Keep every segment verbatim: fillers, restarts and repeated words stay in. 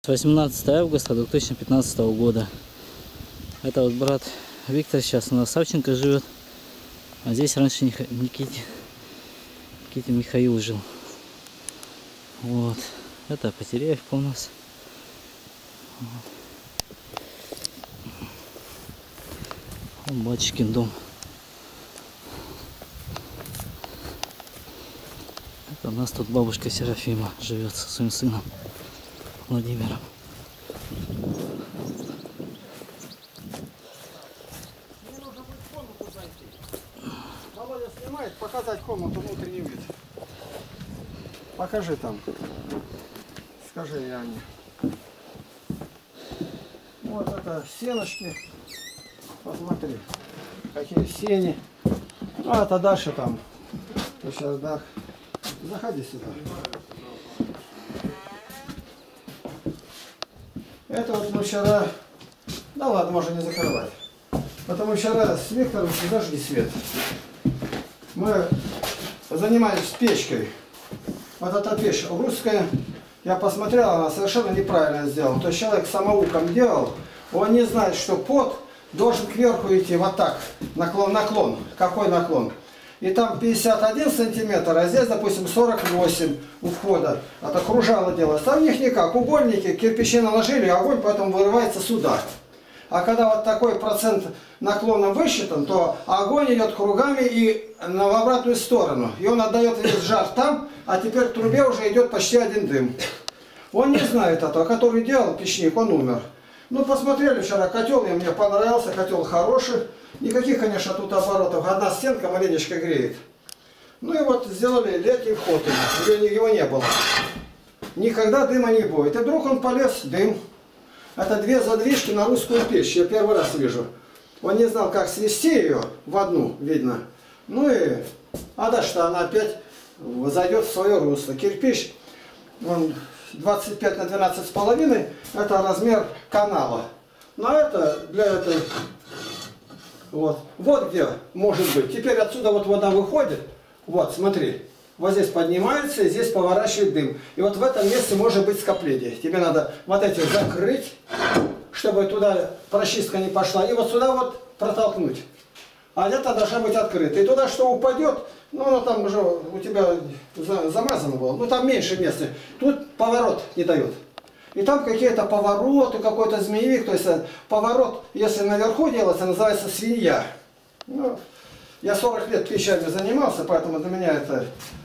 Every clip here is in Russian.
восемнадцатое августа две тысячи пятнадцатого года. Это вот брат Виктор сейчас у нас Савченко живет. А здесь раньше Никите, Никите Михаил жил. Вот. Это Потеряевка у нас. Вот. Батюшкин дом. Это у нас тут бабушка Серафима живет со своим сыном Владимиром. Мне нужно будет в комнату зайти. Володя снимает, показать комнату, внутренний вид. Покажи там. Скажи, Яне. Вот это сеночки. Посмотри, какие сени. А это дальше там. То сейчас, да. Заходи сюда. Это вот мы вчера, да ладно, можно не закрывать. Потому вчера с Виктором зажгли свет. Мы занимались печкой. Вот эта печь русская, я посмотрел, она совершенно неправильно сделана. То есть человек самоуком делал, он не знает, что пот должен кверху идти вот так, наклон, наклон. Какой наклон? И там пятьдесят один сантиметр, а здесь, допустим, сорок восемь у входа. Это кружало делалось. Там у них никак. Угольники, кирпичи наложили, огонь поэтому вырывается сюда. А когда вот такой процент наклона высчитан, то огонь идет кругами и на, в обратную сторону. И он отдает весь жар там, а теперь в трубе уже идет почти один дым. Он не знает этого. Который делал печник, он умер. Ну, посмотрели вчера, котел мне понравился, котел хороший. Никаких, конечно, тут оборотов. Одна стенка маленечко греет. Ну и вот сделали летний вход. Его не было. Никогда дыма не будет. И вдруг он полез, дым. Это две задвижки на русскую печь. Я первый раз вижу. Он не знал, как свести ее в одну, видно. Ну и... А дальше-то она опять зайдет в свое русло. Кирпич, он двадцать пять на двенадцать с половиной. Это размер канала. Но это для этой... Вот. Вот где может быть. Теперь отсюда вот вода выходит. Вот, смотри. Вот здесь поднимается, и здесь поворачивает дым. И вот в этом месте может быть скопление. Тебе надо вот эти закрыть, чтобы туда прочистка не пошла. И вот сюда вот протолкнуть. А это должна быть открыта. И туда что упадет, ну оно там уже у тебя замазано было. Ну там меньше места. Тут поворот не дает. И там какие-то повороты, какой-то змеевик. То есть поворот, если наверху делается, называется свинья. Ну, я сорок лет печами занимался, поэтому для меня это...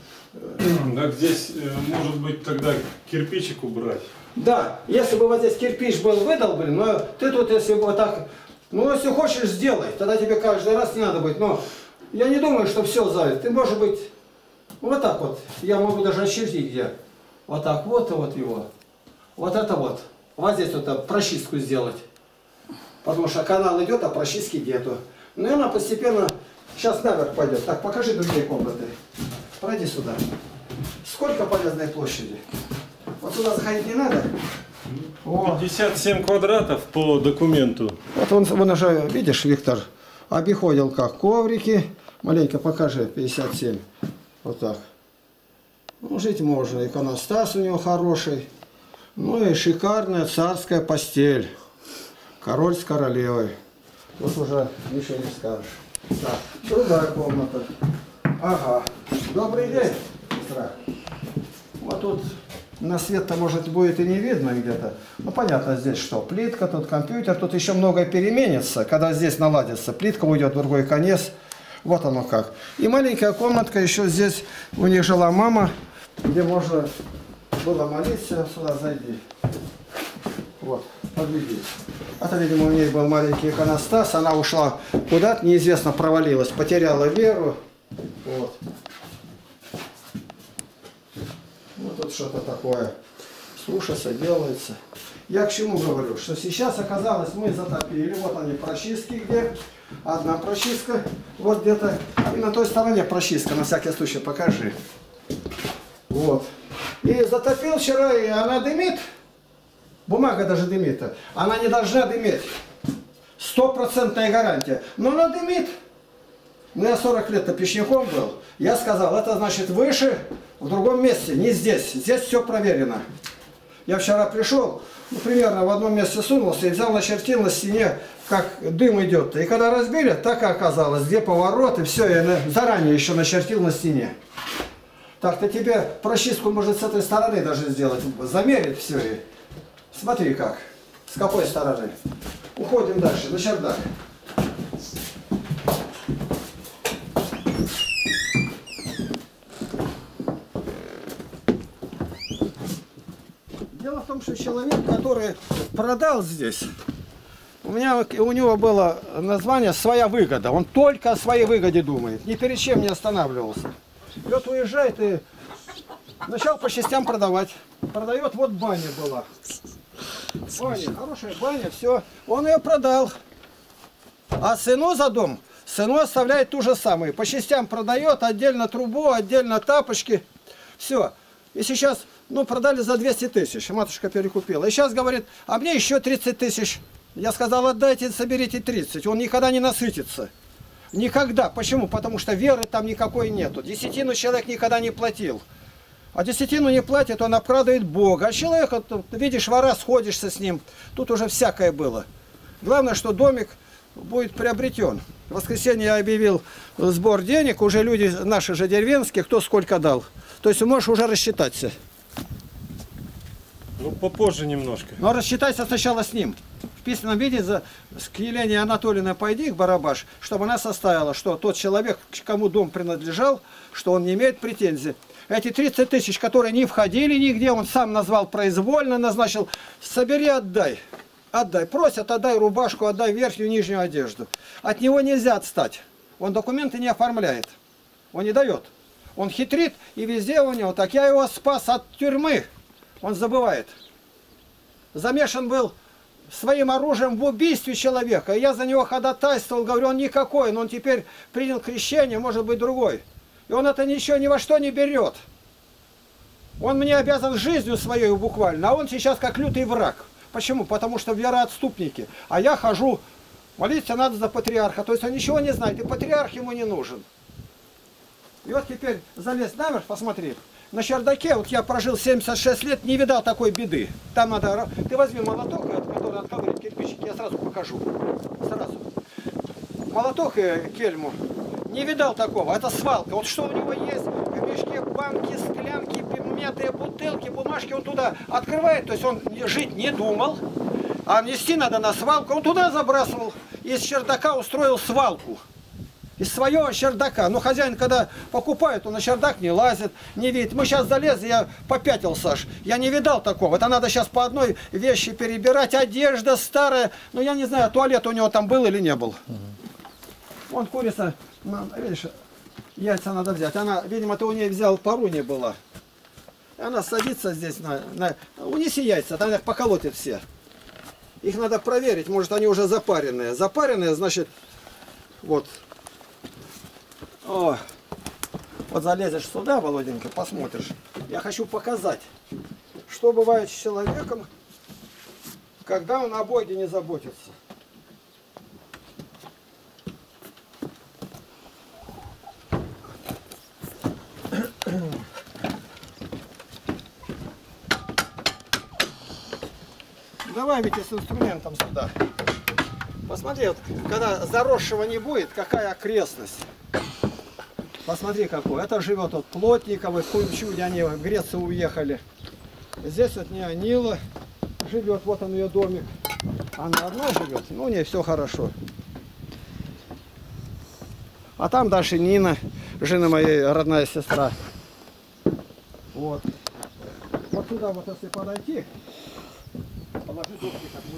Так здесь может быть тогда кирпичик убрать. Да, если бы вот здесь кирпич был выдолблен, но ты тут, если бы вот так... Ну, если хочешь, сделай. Тогда тебе каждый раз не надо быть. Но я не думаю, что все залит. Ты, может быть, вот так вот. Я могу даже очертить где. Вот так вот и вот его. Вот это вот. Вот здесь вот прочистку сделать. Потому что канал идет, а прочистки нету. Ну и она постепенно сейчас наверх пойдет. Так, покажи другие комнаты. Пройди сюда. Сколько полезной площади? Вот сюда заходить не надо. пятьдесят семь квадратов по документу. Вот он, вон уже, видишь, Виктор, обиходил как коврики. Маленько покажи, пятьдесят семь. Вот так. Ну, жить можно. Иконостас у него хороший. Ну и шикарная царская постель. Король с королевой. Тут уже ничего не скажешь. Так, другая комната. Ага. Добрый день, сестра. Вот тут на свет-то, может, будет и не видно где-то. Ну, понятно, здесь что? Плитка, тут компьютер. Тут еще многое переменится, когда здесь наладится. Плитка уйдет в другой конец. Вот оно как. И маленькая комнатка еще здесь. У них жила мама, где можно было молиться. Сюда зайди. Вот, подведи. Это, видимо, у ней был маленький иконостас. Она ушла куда-то, неизвестно, провалилась. Потеряла веру. Вот. Вот тут что-то такое слушается, делается. Я к чему говорю? Что сейчас оказалось, мы затопили. Вот они, прочистки где. Одна прочистка. Вот где-то. И на той стороне прочистка. На всякий случай покажи. Вот. И затопил вчера, и она дымит. Бумага даже дымит. Она не должна дыметь. Стопроцентная гарантия. Но она дымит. Ну, я сорок лет-то печником был. Я сказал, это значит выше, в другом месте, не здесь. Здесь все проверено. Я вчера пришел, ну, примерно в одном месте сунулся и взял, начертил на стене, как дым идет. И когда разбили, так и оказалось, где повороты, все, я заранее еще начертил на стене. Так-то тебе прочистку может с этой стороны даже сделать, замерить все. И смотри как, с какой стороны. Уходим дальше, на чердак. Дело в том, что человек, который продал здесь, у меня у него было название «Своя выгода». Он только о своей выгоде думает, ни перед чем не останавливался. И вот уезжает и начал по частям продавать. Продает, вот баня была. Баня, хорошая баня, все. Он ее продал. А сыну за дом, сыну оставляет ту же самую. По частям продает, отдельно трубу, отдельно тапочки. Все. И сейчас, ну, продали за двести тысяч. Матушка перекупила. И сейчас говорит, а мне еще тридцать тысяч. Я сказал, отдайте, соберите тридцать. Он никогда не насытится. Никогда. Почему? Потому что веры там никакой нету. Десятину человек никогда не платил. А десятину не платит, он обкрадывает Бога. А человека, ты видишь, вора, сходишься с ним. Тут уже всякое было. Главное, что домик будет приобретен. В воскресенье я объявил сбор денег. Уже люди наши же деревенские, кто сколько дал. То есть можешь уже рассчитаться. Ну, попозже немножко. Но рассчитайся сначала с ним. В письменном виде за, к Елене Анатольевне пойди, к Барабаш, чтобы она составила, что тот человек, кому дом принадлежал, что он не имеет претензий. Эти тридцать тысяч, которые не входили нигде, он сам назвал произвольно, назначил, собери, отдай. Отдай. Просят, отдай рубашку, отдай верхнюю, нижнюю одежду. От него нельзя отстать. Он документы не оформляет. Он не дает. Он хитрит, и везде у него. Так я его спас от тюрьмы. Он забывает. Замешан был своим оружием в убийстве человека. И я за него ходатайствовал, говорю, он никакой, но он теперь принял крещение, может быть другой. И он это ничего ни во что не берет. Он мне обязан жизнью своей буквально, а он сейчас как лютый враг. Почему? Потому что вероотступники. А я хожу, молиться надо за патриарха. То есть он ничего не знает, и патриарх ему не нужен. И вот теперь залез наверх, посмотри. На чердаке, вот я прожил семьдесят шесть лет, не видал такой беды. Там надо... Ты возьми молоток, который отковырит кирпичики, я сразу покажу. Сразу. Молоток и кельму. Не видал такого. Это свалка. Вот что у него есть в мешке, банки, склянки, мятые бутылки, бумажки, он туда открывает. То есть он жить не думал. А нести надо на свалку. Он туда забрасывал. Из чердака устроил свалку. Из своего чердака. Но хозяин, когда покупает, он на чердак не лазит, не видит. Мы сейчас залезли, я попятил, Саш. Я не видал такого. Это надо сейчас по одной вещи перебирать. Одежда старая. Ну, я не знаю, туалет у него там был или не был. Вон курица, видишь, яйца надо взять. Она, видимо, ты у нее взял, пару не было. Она садится здесь, на, на... унеси яйца, там их поколотит все. Их надо проверить, может, они уже запаренные. Запаренные, значит, вот. О, вот залезешь сюда, Володенька, посмотришь. Я хочу показать, что бывает с человеком, когда он о Боге не заботится. Давай ведь с инструментом сюда. Посмотри, вот, когда заросшего не будет, какая окрестность. Посмотри какой. Это живет вот Плотниковы, в Кунчуде, они в Грецию уехали. Здесь вот Неонила живет, вот он ее домик. Она одна живет, ну у нее все хорошо. А там дальше Нина, жена моей родная сестра. Вот. Вот сюда вот если подойти, положи доски, как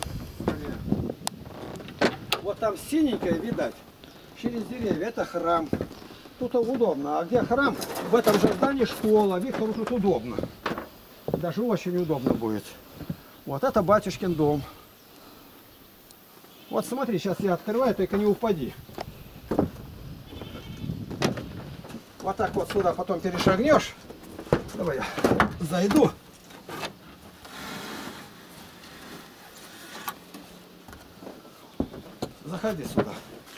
мы. Вот там синенькое видать, через деревья, это храм. Тут удобно. А где храм? В этом же здании школа. Виктору тут удобно. Даже очень удобно будет. Вот это батюшкин дом. Вот смотри, сейчас я открываю, только не упади. Вот так вот сюда потом перешагнешь. Давай я зайду. Заходи сюда.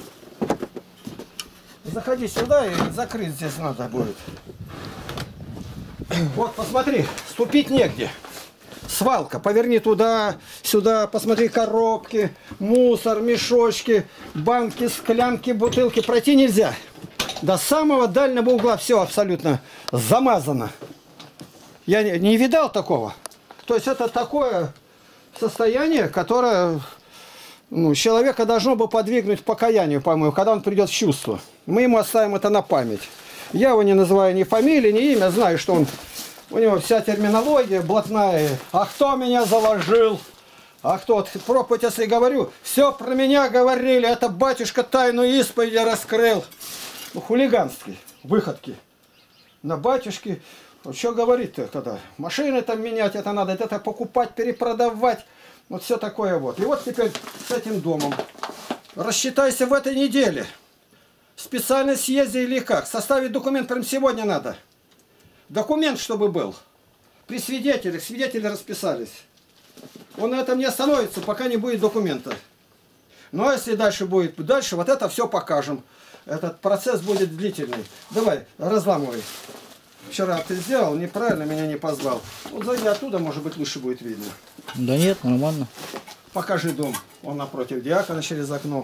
Заходи сюда и закрыть здесь надо будет. Вот, посмотри, ступить негде. свалка. Поверни туда, сюда, посмотри коробки, мусор, мешочки, банки, склянки, бутылки. Пройти нельзя. До самого дальнего угла все абсолютно замазано. Я не, не видал такого. То есть это такое состояние, которое, ну, человека должно бы подвигнуть к покаянию, по-моему, когда он придет в чувство. Мы ему оставим это на память. Я его не называю ни фамилии, ни имя, знаю, что он, у него вся терминология блатная. А кто меня заложил? А кто? Проповедь, если говорю, все про меня говорили, это батюшка тайну исповеди раскрыл. Ну, хулиганские выходки на батюшке. Что говорить-то тогда? Машины там менять, это надо, это покупать, перепродавать. Вот все такое вот. И вот теперь с этим домом. Рассчитайся в этой неделе. Специально съезди или как? Составить документ прямо сегодня надо. Документ, чтобы был. При свидетелях. Свидетели расписались. Он на этом не остановится, пока не будет документа. Ну а если дальше будет, дальше вот это все покажем. Этот процесс будет длительный. Давай, разламывай. Вчера ты сделал, неправильно меня не позвал. Вот зайди оттуда, может быть, лучше будет видно. Да нет, нормально. Покажи дом. Он напротив диакона через окно.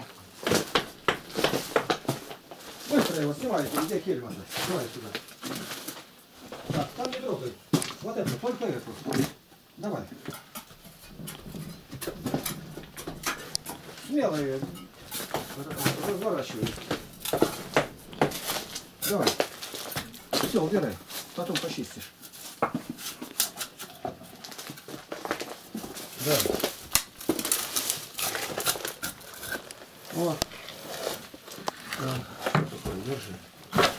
Быстро его снимайте. Где Кельман? Давай сюда. Так, там не трогай. Вот это, только эту. Давай. Смело ее разворачивай. Давай. Все, убирай. Потом почистишь. Да. Вот. Да. Держи.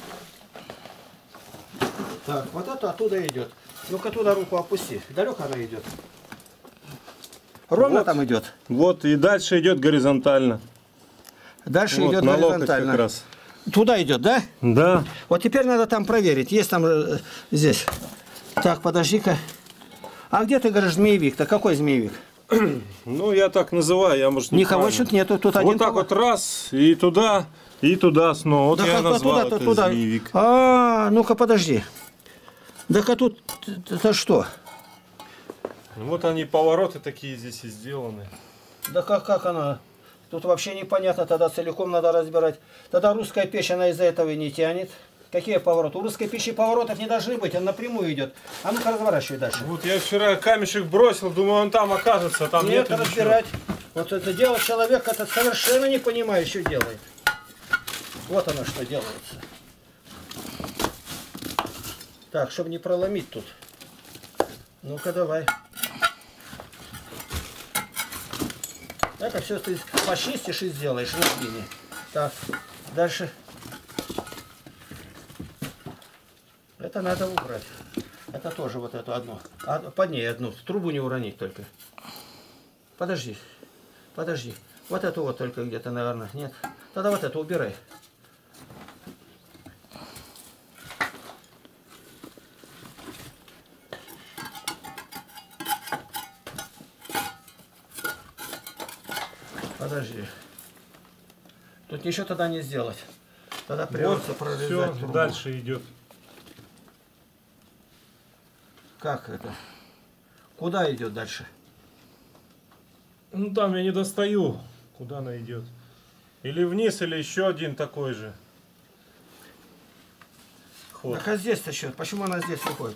Так, вот это оттуда идет. Ну-ка туда руку опусти. Далеко она идет. Ровно вот, там идет. Вот и дальше идет горизонтально. Дальше вот, идет на горизонтально. локоть как раз. Туда идет, да? Да. Вот теперь надо там проверить. Есть там э, здесь. Так, подожди-ка. А где ты говоришь змеевик-то? Какой змеевик? Ну, я так называю, я, может, Никого тут нету. Тут один вот так вот раз, и туда, и туда снова. Вот да я как назвал туда, это туда. змеевик. А, ну-ка подожди. Да-ка тут это что? Вот они, повороты такие здесь и сделаны. Да как, как она? Тут вообще непонятно, тогда целиком надо разбирать. Тогда русская печь, она из-за этого и не тянет. Какие повороты? У русской печи поворотов не должны быть, он напрямую идет. А ну-ка разворачивай дальше. Вот я вчера камешек бросил, думаю, он там окажется, а там нет. нет разбирать. Вот это дело человек, это совершенно не понимает, что делает. Вот оно что делается. Так, чтобы не проломить тут. Ну-ка давай. Это все ты почистишь и сделаешь на спине. Так, дальше. Это надо убрать. Это тоже вот это одно. А, под ней одну. Трубу не уронить только. Подожди. Подожди. Вот эту вот только где-то, наверное. Нет. Тогда вот это убирай. Подожди. Тут ничего тогда не сделать. Тогда придется вот прорезать все, трубу. дальше идет. Как это? Куда идет дальше? Ну там я не достаю. Куда она идет? Или вниз, или еще один такой же. Ход. Так а здесь-то что? Почему она здесь выходит?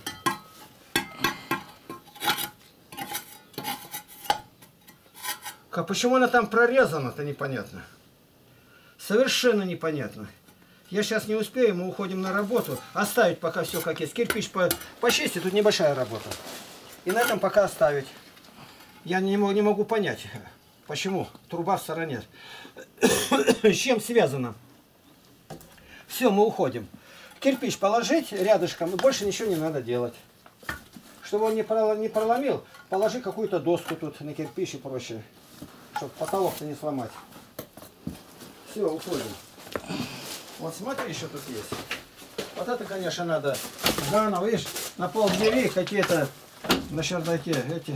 А почему она там прорезана-то непонятно? Совершенно непонятно. Я сейчас не успею, мы уходим на работу. Оставить пока все как есть. Кирпич по, почистить, тут небольшая работа. И на этом пока оставить. Я не могу, не могу понять, почему труба в стороне. С чем связано? Все, мы уходим. Кирпич положить рядышком, и больше ничего не надо делать. Чтобы он не проломил, положи какую-то доску тут на кирпич и прочее. Чтобы потолок-то не сломать. Все, уходим. Вот смотри, что тут есть. Вот это, конечно, надо заново. Видишь, на пол дверей какие-то на чердаке эти.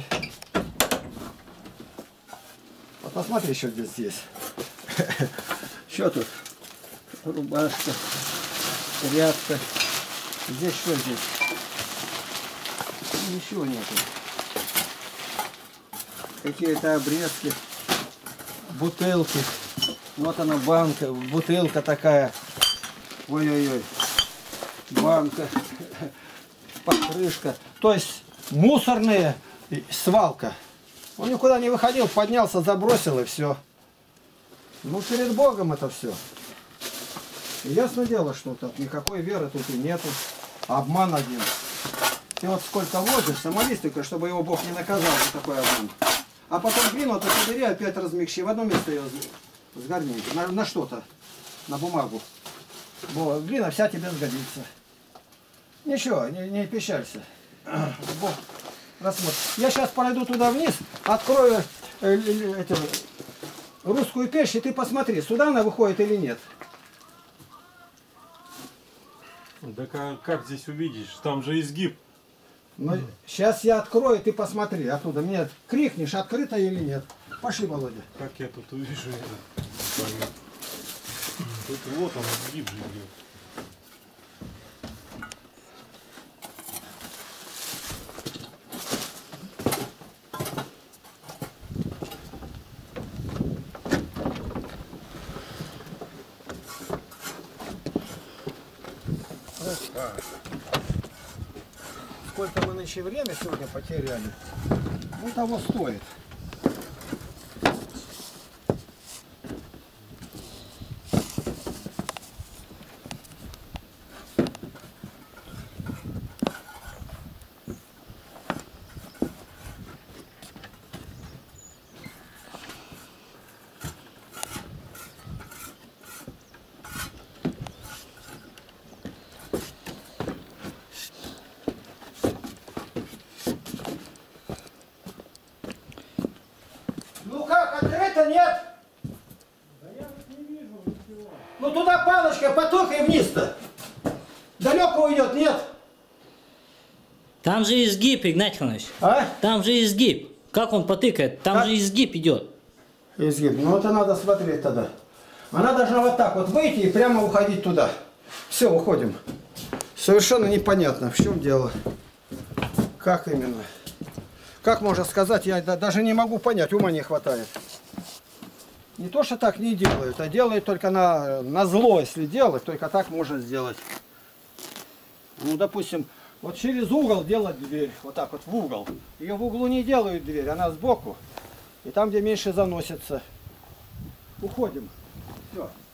Вот посмотри, что здесь есть. Что тут? Рубашка, тряпка. Здесь что здесь? Ничего нету. какие-то обрезки, бутылки. Вот она банка, бутылка такая. Ой-ой-ой. Банка, покрышка. То есть мусорная свалка. Он никуда не выходил, поднялся, забросил и все. Ну, перед Богом это все. И ясно дело, что тут никакой веры тут и нету. Обман один. Ты вот сколько возишься, молись только, чтобы его Бог не наказал за такой обман. А потом глину ты побери, опять размягчи. В одно место ее сгорни. На, на что-то. На бумагу. Бо, глина вся тебе сгодится. Ничего, не, не печалься. Бог рассмотрит. Я сейчас пройду туда вниз, открою э, э, эту, русскую печь, и ты посмотри, сюда она выходит или нет. Так а как здесь увидишь? Там же изгиб. Но сейчас я открою, ты посмотри оттуда. Мне крикнешь, открыто или нет. Пошли, Володя. Как я тут увижу это? Тут вот он изгиб же идет. Сколько мы нынче время сегодня потеряли, ну того стоит. Открыто нет? Да я тут не вижу ничего. Ну туда палочка, поток и вниз-то. Далеко уйдет, нет? Там же изгиб, Игнатий Иванович. А? Там же изгиб. Как он потыкает? Там Как? же изгиб идет. Изгиб. Ну это надо смотреть тогда. Она должна вот так вот выйти и прямо уходить туда. Все, уходим. Совершенно непонятно, в чем дело. Как именно? Как можно сказать, я даже не могу понять, ума не хватает. Не то, что так не делают, а делают только на, на зло, если делать, только так можно сделать. Ну, допустим, вот через угол делать дверь, вот так вот в угол. Ее в углу не делают дверь, она сбоку. И там, где меньше заносится. Уходим. Все.